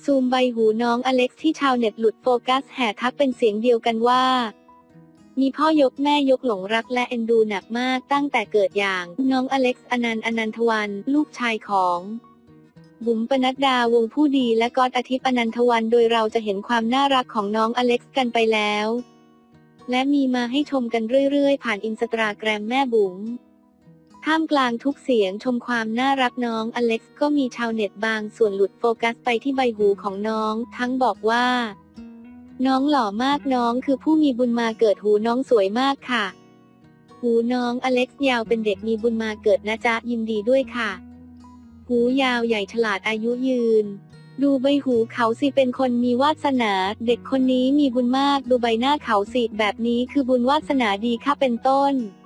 ซูมใบหูน้องอเล็กซ์ที่ชาวเน็ตหลุดโฟกัสแห่ทักเป็นเสียงเดียวกันว่ามีพ่อยกแม่ยกหลงรักและเอ็นดูหนักมากตั้งแต่เกิดอย่างน้องอเล็กซ์อนันทวันลูกชายของบุ๋มปนัดดาวงผู้ดีและก๊อตอาทิตย์อนันทวันโดยเราจะเห็นความน่ารักของน้องอเล็กซ์กันไปแล้วและมีมาให้ชมกันเรื่อยๆผ่านอินสตาแกรมแม่บุ๋มท่ามกลางทุกเสียงชมความน่ารักน้องอเล็กซ์ก็มีชาวเน็ตบางส่วนหลุดโฟกัสไปที่ใบหูของน้องทั้งบอกว่าน้องหล่อมากน้องคือผู้มีบุญมาเกิดหูน้องสวยมากค่ะหูน้องอเล็กซ์ยาวเป็นเด็กมีบุญมาเกิดนะจ๊ะยินดีด้วยค่ะหูยาวใหญ่ฉลาดอายุยืนดูใบหูเขาสิเป็นคนมีวาสนาเด็กคนนี้มีบุญมากดูใบหน้าเขาสิแบบนี้คือบุญวาสนาดีค่ะเป็นต้น